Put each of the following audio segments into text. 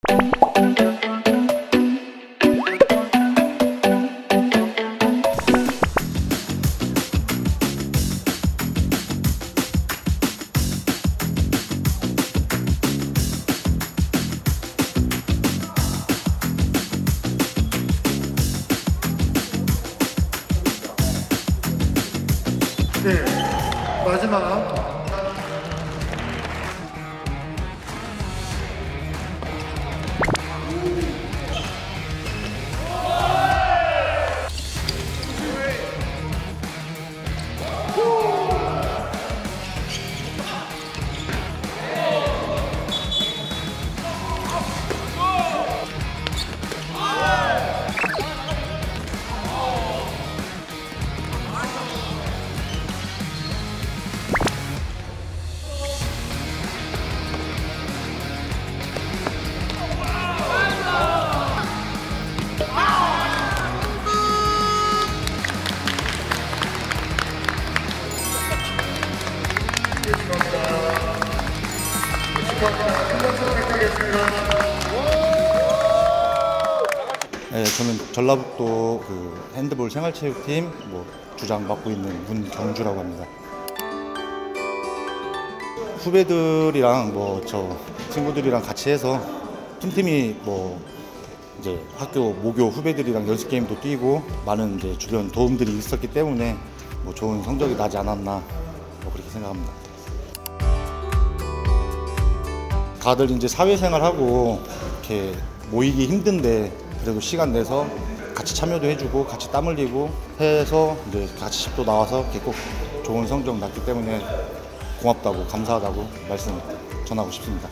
네, 마지막 네, 저는 전라북도 그 핸드볼 생활체육팀 주장 맡고 있는 문경주라고 합니다. 후배들이랑 저 친구들이랑 같이 해서 팀팀이 이제 학교 모교 후배들이랑 연습 게임도 뛰고 많은 이제 주변 도움들이 있었기 때문에 좋은 성적이 나지 않았나 그렇게 생각합니다. 다들 이제 사회생활하고 이렇게 모이기 힘든데 그래도 시간 내서 같이 참여도 해주고 같이 땀 흘리고 해서 이제 같이 집도 나와서 이렇게 꼭 좋은 성적 났기 때문에 고맙다고 감사하다고 말씀 전하고 싶습니다.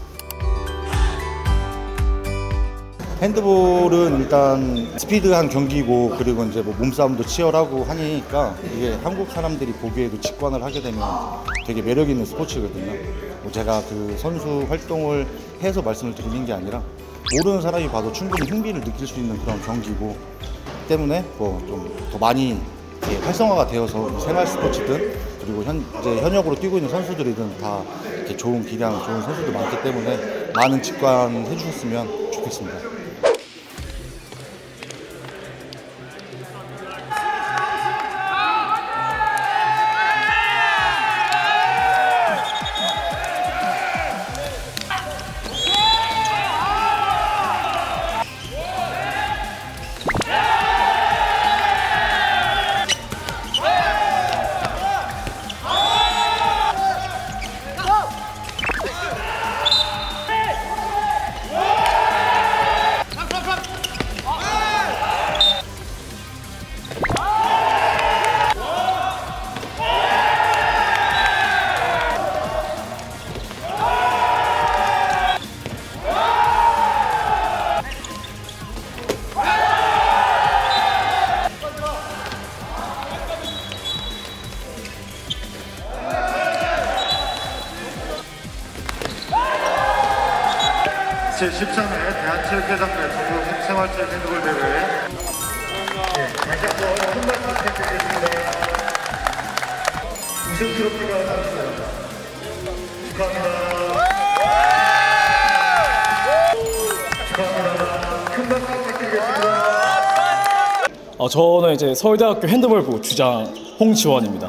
핸드볼은 일단 스피드한 경기고 그리고 이제 몸싸움도 치열하고 하니까 이게 한국 사람들이 보기에도 직관을 하게 되면 되게 매력 있는 스포츠거든요. 제가 그 선수 활동을 해서 말씀을 드리는 게 아니라 모르는 사람이 봐도 충분히 흥미를 느낄 수 있는 그런 경기고 때문에 좀 더 많이 활성화가 되어서 생활 스포츠든 그리고 이제 현역으로 뛰고 있는 선수들이든 다 이렇게 좋은 기량, 좋은 선수들 많기 때문에 많은 직관해 주셨으면 좋겠습니다. 제13회 대한체육회장회 전국 생활체육 핸드볼 대회 다시 한번 큰 박수 부탁드리겠습니다. 우승 트로피가 나왔습니다. 축하합니다. 축하합니다. 큰 박수 부탁드리겠습니다. 저는 이제 서울대학교 핸드볼부 주장 홍지원입니다.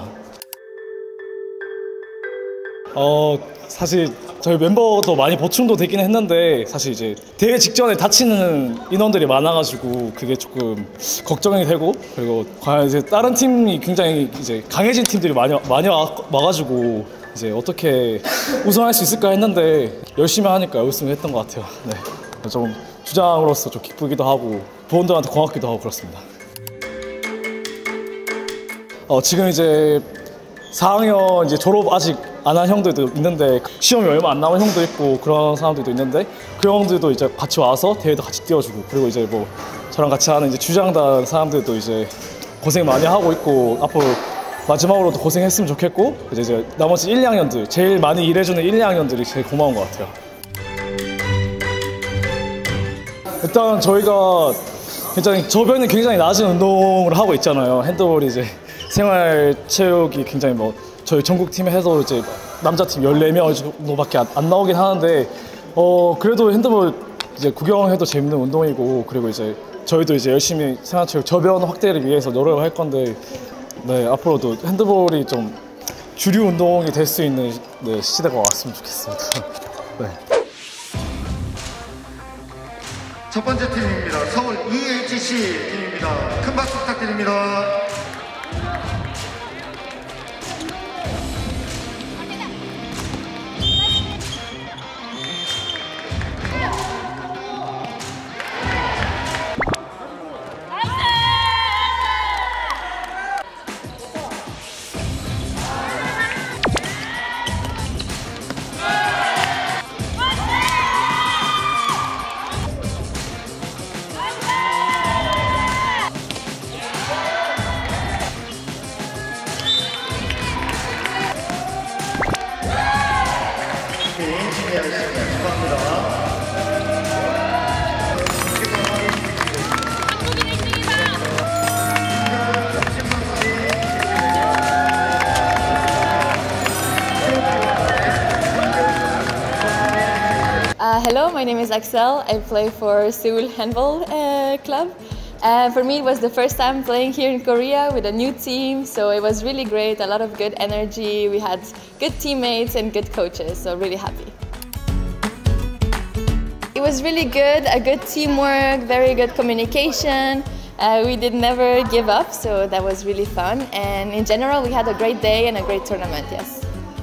사실 저희 멤버도 많이 보충도 되긴 했는데 사실 이제 대회 직전에 다치는 인원들이 많아가지고 그게 조금 걱정이 되고 그리고 과연 이제 다른 팀이 굉장히 이제 강해진 팀들이 많이 와가지고 이제 어떻게 우승할 수 있을까 했는데 열심히 하니까 우승을 했던 것 같아요. 네, 좀 주장으로서 좀 기쁘기도 하고 부원들한테 고맙기도 하고 그렇습니다. 지금 이제 4학년 이제 졸업 아직 안 한 형들도 있는데 시험이 얼마 안 남은 형도 있고 그런 사람들도 있는데 그 형들도 이제 같이 와서 대회도 같이 뛰어주고 그리고 이제 저랑 같이 하는 이제 주장단 사람들도 이제 고생 많이 하고 있고 앞으로 마지막으로도 고생했으면 좋겠고 이제 나머지 1, 2학년들 제일 많이 일해주는 1, 2학년들이 제일 고마운 것 같아요. 일단 저희가 저변이 굉장히 낮은 운동을 하고 있잖아요. 핸드볼이 이제 생활체육이 굉장히 저희 전국팀에 해서 이제 남자팀 14명 정도밖에 안 나오긴 하는데 그래도 핸드볼 이제 구경해도 재밌는 운동이고 그리고 이제 저희도 이제 열심히 생활체육 저변 확대를 위해서 노력을 할 건데 네, 앞으로도 핸드볼이 좀 주류 운동이 될 수 있는 네, 시대가 왔으면 좋겠습니다. 네. 첫 번째 팀입니다. 서울 EHC 팀입니다. 큰 박수 부탁드립니다. Hello, my name is Axel. I play for Seoul Handball Club. For me, it was the first time playing here in Korea with a new team, so it was really great. A lot of good energy. We had good teammates and good coaches, so really happy. It was really good, a good teamwork, very good communication. We did never give up, so that was really fun. And in general, we had a great day and a great tournament, yes.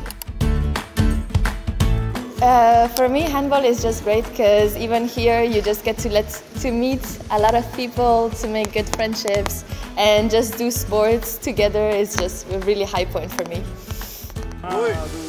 For me, handball is just great because even here you just get to meet a lot of people, to make good friendships, and just do sports together is just a really high point for me.